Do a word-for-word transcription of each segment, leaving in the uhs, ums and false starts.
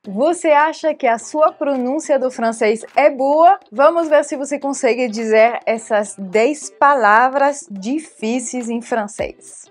Você acha que a sua pronúncia do francês é boa? Vamos ver se você consegue dizer essas dez palavras difíceis em francês.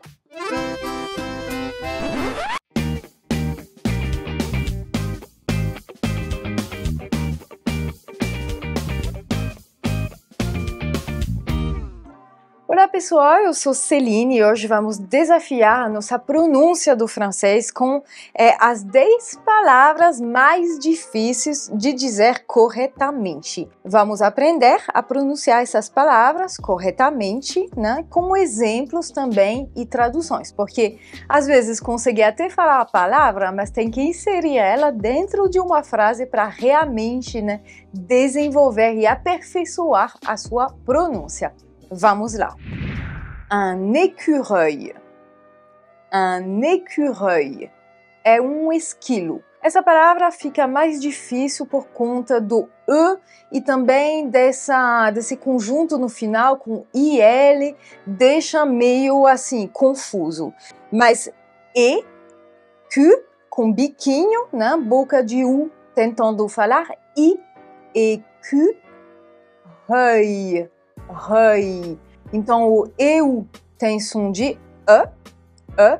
Olá pessoal, eu sou Celine e hoje vamos desafiar a nossa pronúncia do francês com é, as dez palavras mais difíceis de dizer corretamente. Vamos aprender a pronunciar essas palavras corretamente, né, com exemplos também e traduções, porque às vezes consegue até falar a palavra, mas tem que inserir ela dentro de uma frase para realmente, né, desenvolver e aperfeiçoar a sua pronúncia. Vamos lá. Un écureuil. Un écureuil é um esquilo. Essa palavra fica mais difícil por conta do E e também dessa, desse conjunto no final com I L, deixa meio assim confuso. Mas E, Q, com biquinho, né? Boca de U tentando falar, I, E, Q, rei. Rei. Então, o E U tem som de E, E,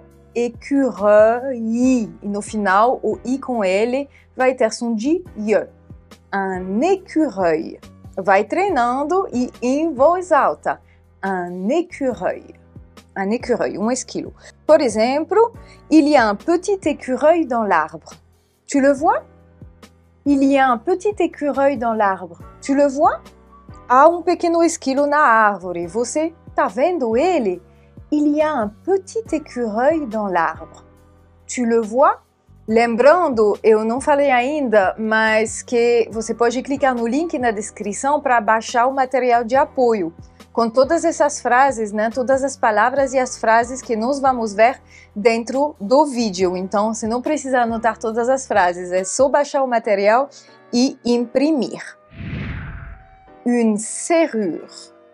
écureuil. E no final, o I com ele vai ter som de I. Un écureuil. Vai treinando e em voz alta. Un écureuil. Un écureuil, um esquilo. Por exemplo, il y a un petit écureuil dans l'arbre. Tu le vois? Il y a un petit écureuil dans l'arbre. Tu le vois? Há um pequeno esquilo na árvore. Você está vendo ele? Il y a un petit écureuil dans l'arbre. Tu le vois? Lembrando, eu não falei ainda, mas que você pode clicar no link na descrição para baixar o material de apoio, com todas essas frases, né? Todas as palavras e as frases que nós vamos ver dentro do vídeo. Então, você não precisa anotar todas as frases, é só baixar o material e imprimir. Une serrure.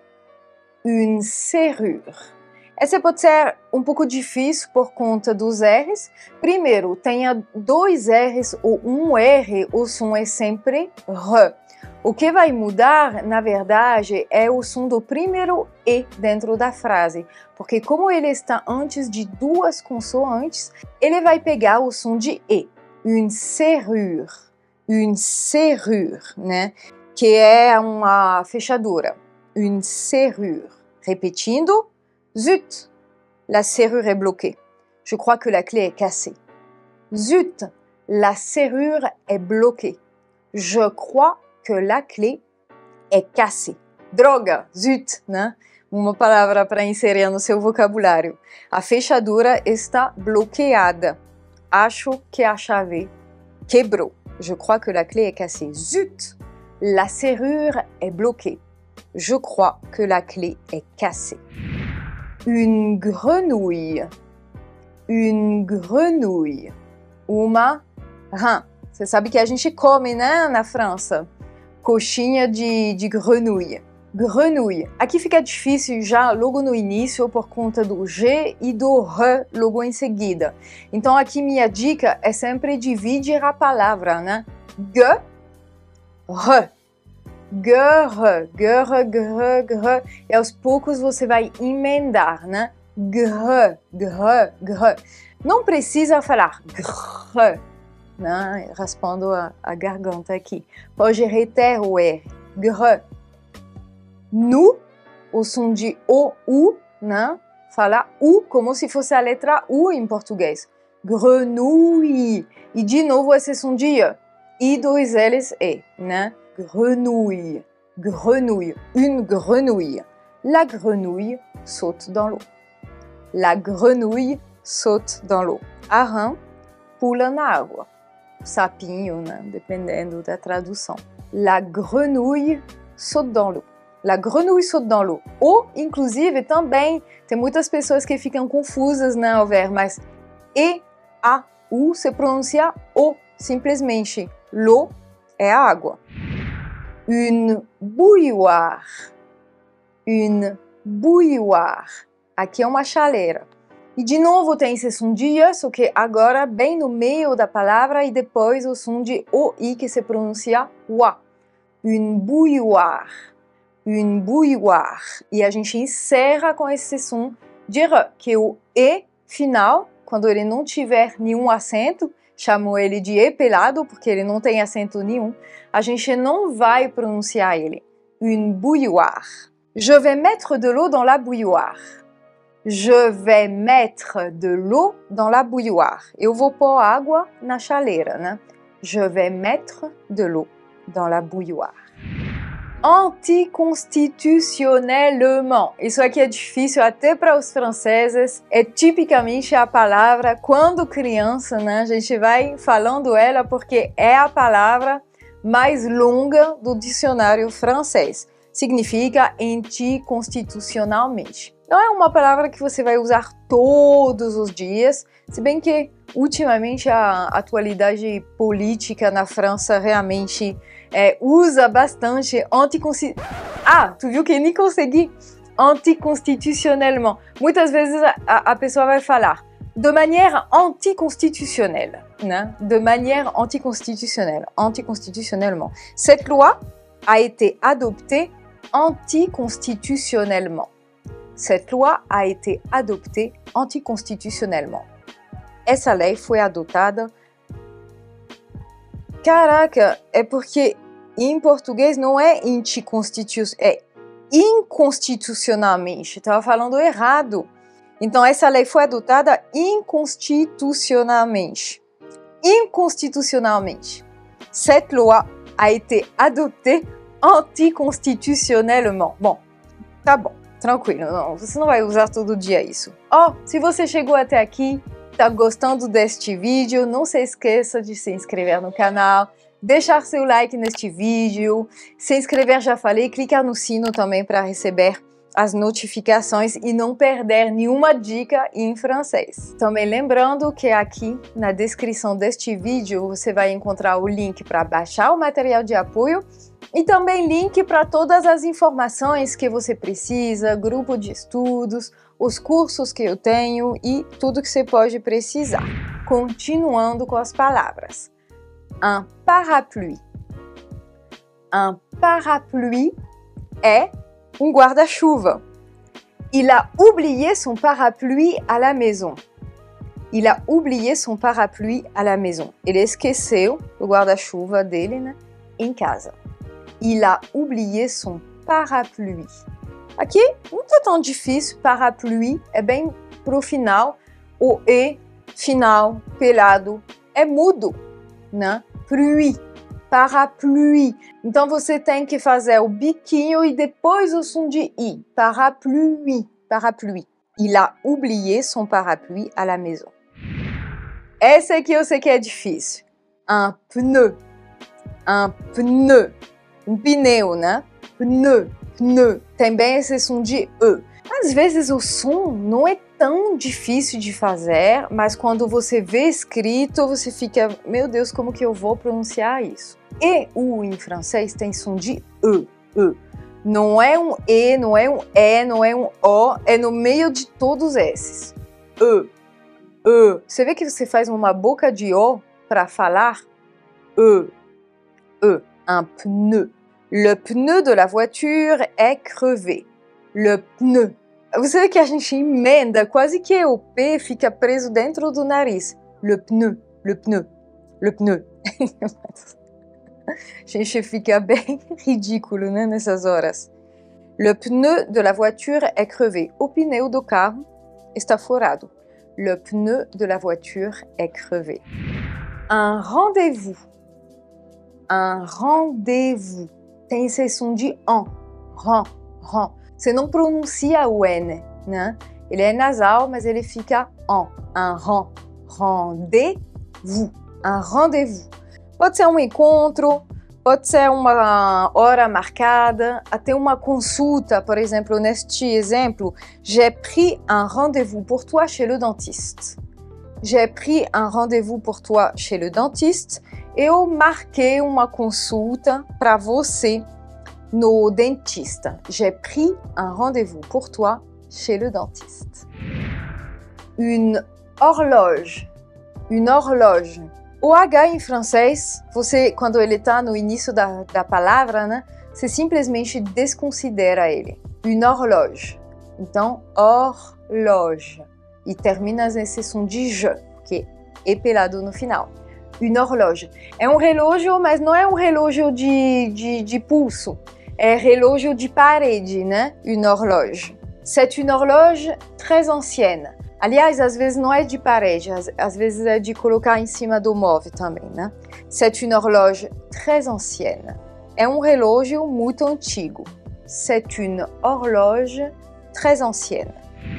Une serrure. Essa pode ser um pouco difícil por conta dos R's. Primeiro, tenha dois R's ou um R, o som é sempre R. O que vai mudar, na verdade, é o som do primeiro E dentro da frase, porque como ele está antes de duas consoantes, ele vai pegar o som de E. Une serrure. Une serrure, né? Que é uma fechadura. Une serrure. Repetindo. Zut, la serrure est bloquée. Je crois que la clé est cassée. Zut, la serrure est bloquée. Je crois que la clé est cassée. Droga, zut, né? Uma palavra para inserir no seu vocabulário. A fechadura está bloqueada. Acho que a chave quebrou. Je crois que la clé est cassée. Zut, la serrure est bloquée. Je crois que la clé est cassée. Une grenouille. Une grenouille. Uma rã. Você sabe que a gente come, né, na França? Coxinha de, de grenouille. Grenouille. Aqui fica difícil já logo no início por conta do G e do R logo em seguida. Então aqui minha dica é sempre dividir a palavra, né? G, R. Gr, gr, gr, gr. E aos poucos você vai emendar, né? Gr, gr, gr. Não precisa falar gr, né? Raspando a, a garganta aqui. Pode reter o R. Gr. Nu, o som de O, U, né? Fala U como se fosse a letra U em português. Grenouille. E de novo esse som de I. I, dois L's, E, né? Grenouille, grenouille, une grenouille. La grenouille saute dans l'eau. La grenouille saute dans l'eau. A rã pula na água. Sapinho, né? Dependendo da tradução. La grenouille saute dans l'eau. La grenouille saute dans l'eau. Ou, inclusive, também tem muitas pessoas que ficam confusas, né, ao ver, mas E, A, U se pronuncia O, simplesmente. L'eau é a água. Une bouilloire. Une bouilloire. Aqui é uma chaleira. E de novo tem esse som de I, só que agora bem no meio da palavra e depois o som de O I que se pronuncia wa. Une bouilloire. Une bouilloire. E a gente encerra com esse som de R, que é o E final, quando ele não tiver nenhum acento, chamo ele de E pelado, porque ele não tem acento nenhum, a gente não vai pronunciar ele. Une bouilloire. Je vais mettre de l'eau dans la bouilloire. Je vais mettre de l'eau dans la bouilloire. Eu vou pôr água na chaleira, né? Je vais mettre de l'eau dans la bouilloire. Anticonstitutionnellement. Isso aqui é difícil até para os franceses. É tipicamente a palavra, quando criança, né? A gente vai falando ela porque é a palavra mais longa do dicionário francês. Significa anticonstitucionalmente. Não é uma palavra que você vai usar todos os dias, se bem que ultimamente a atualidade política na França realmente é, usa bastante anticonstitucionalmente. Ah, tu viu que nem consegui? Anticonstitutionnellement. Muitas vezes a, a pessoa vai falar de manière anticonstitutionnelle, né? De manière anticonstitutionnelle, anticonstitutionnellement. Cette loi a été adoptée anticonstitutionnellement. Cette loi a été adoptée anticonstitutionnellement. Essa lei foi adotada. Caraca, é porque em português não é anticonstitucional, é inconstitucionalmente. Estava falando errado. Então essa lei foi adotada inconstitucionalmente. Inconstitucionalmente. Cette loi a été adoptée anticonstitutionnellement. Bom, tá bom. Tranquilo, não, você não vai usar todo dia isso. Ó, oh, se você chegou até aqui, tá gostando deste vídeo, não se esqueça de se inscrever no canal, deixar seu like neste vídeo, se inscrever, já falei, clicar no sino também para receber as notificações e não perder nenhuma dica em francês. Também lembrando que aqui na descrição deste vídeo você vai encontrar o link para baixar o material de apoio e também link para todas as informações que você precisa, grupo de estudos, os cursos que eu tenho e tudo que você pode precisar. Continuando com as palavras. Un parapluie. Un parapluie é um guarda-chuva. Il a oublié son parapluie à la maison. Il a oublié son parapluie à la maison. Ele esqueceu o guarda-chuva dele, né, em casa. Il a oublié son parapluie. Aqui não tá tão difícil, parapluie é bem pro final. O E final, pelado, é mudo, né? Pluie, parapluie. Então você tem que fazer o biquinho e depois o som de I. Parapluie, parapluie. Il a oublié son parapluie à la maison. Essa aqui eu sei que é difícil. Un pneu, un pneu. Um pneu, né? Pneu, pneu. Tem bem esse som de E. Às vezes o som não é tão difícil de fazer, mas quando você vê escrito, você fica, meu Deus, como que eu vou pronunciar isso? E U em francês tem som de E, E. Não é um E, não é um E, não é um O, é no meio de todos esses. E, E. Você vê que você faz uma boca de O para falar? E, E. Un pneu. Le pneu de la voiture est crevé. Le pneu. Você vê que a gente emenda, quase que o P fica preso dentro do nariz. Le pneu, le pneu, le pneu. A gente fica bem ridículo, né, nessas horas. Le pneu de la voiture est crevé. O pneu do carro está furado. Le pneu de la voiture est crevé. Un rendez-vous. Un rendez-vous. Tem esse som de an, ran, ran. Você não pronuncia o N, né? Ele é nasal, mas ele fica an. Un ran, rendez-vous. Un rendez-vous. Pode ser um encontro, pode ser uma hora marcada, até uma consulta. Por exemplo, neste exemplo, j'ai pris un rendez-vous pour toi chez le dentiste. J'ai pris un rendez-vous pour toi chez le dentiste. Eu marquei uma consulta para você no dentista. J'ai pris un rendez-vous pour toi chez le dentiste. Une horloge. Une horloge. O H em francês, você, quando ele está no início da, da palavra, né, você simplesmente desconsidera ele. Une horloge. Então, horloge. E termina nesse som de J, que é pelado no final. Une horloge. É um relógio, mas não é um relógio de, de, de pulso. É relógio de parede, né? Une horloge. C'est une horloge très ancienne. Aliás, às vezes não é de parede, às, às vezes é de colocar em cima do móvel também, né? C'est une horloge très ancienne. É um relógio muito antigo. C'est une horloge très ancienne.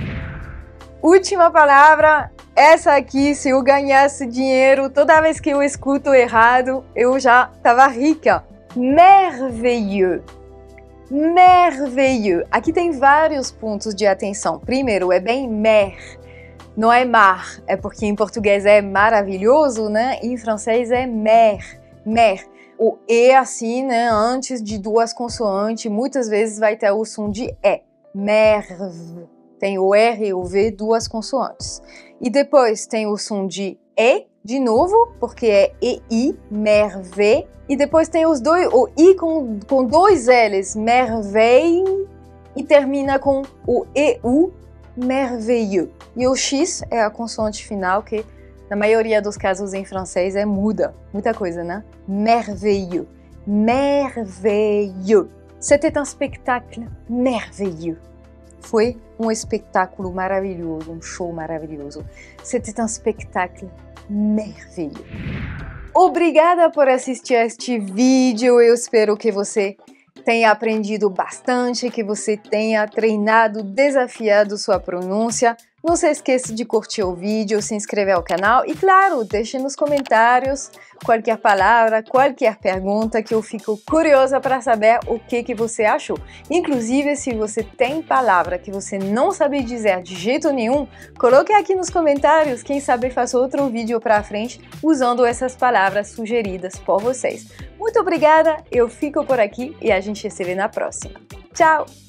Última palavra, essa aqui, se eu ganhasse dinheiro, toda vez que eu escuto errado, eu já estava rica. Merveilleux. Merveilleux. Aqui tem vários pontos de atenção. Primeiro, é bem mer. Não é mar, é porque em português é maravilhoso, né? Em francês é mer. Mer. O E assim, né? Antes de duas consoantes, muitas vezes vai ter o som de E. Merve. Tem o R e o V, duas consoantes. E depois tem o som de E, de novo, porque é E I, merveille. E depois tem os dois, o I com, com dois L's, merveille, e termina com o E U, merveilleux. E o X é a consoante final, que na maioria dos casos em francês é muda. Muita coisa, né? Merveilleux. Merveilleux. C'était un spectacle merveilleux. Foi um espetáculo maravilhoso, um show maravilhoso. C'était un spectacle merveilleux. Obrigada por assistir a este vídeo. Eu espero que você tenha aprendido bastante, que você tenha treinado, desafiado sua pronúncia. Não se esqueça de curtir o vídeo, se inscrever ao canal e, claro, deixe nos comentários qualquer palavra, qualquer pergunta, que eu fico curiosa para saber o que, que você achou. Inclusive, se você tem palavra que você não sabe dizer de jeito nenhum, coloque aqui nos comentários, quem sabe faço outro vídeo para frente usando essas palavras sugeridas por vocês. Muito obrigada, eu fico por aqui e a gente se vê na próxima. Tchau!